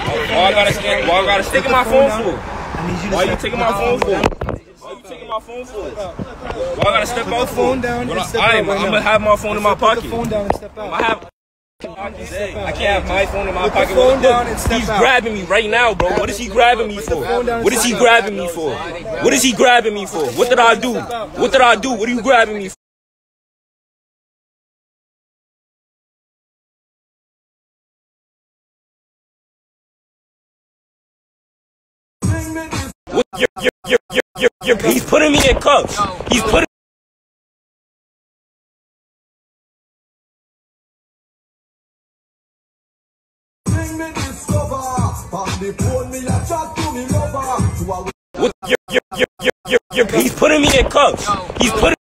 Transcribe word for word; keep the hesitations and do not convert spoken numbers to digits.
Why I gotta stick? Why I gotta stick in my phone for? Why you taking my phone for? Why you taking my phone for? Why I gotta step out for? I'm gonna have my phone in my pocket. Phone down and step out. I have. I can't have my phone in my pocket. Look, he's grabbing me right now, bro. What is he grabbing me for? What is he grabbing me for? What is he grabbing me for? What did I do? What did I do? What are you grabbing me for? What, you're, you're, you're, you're, you're, you're, he's putting me in cuffs. He's putting. What, you're, you're, you're, you're, you're, he's putting me in cuffs. He's putting.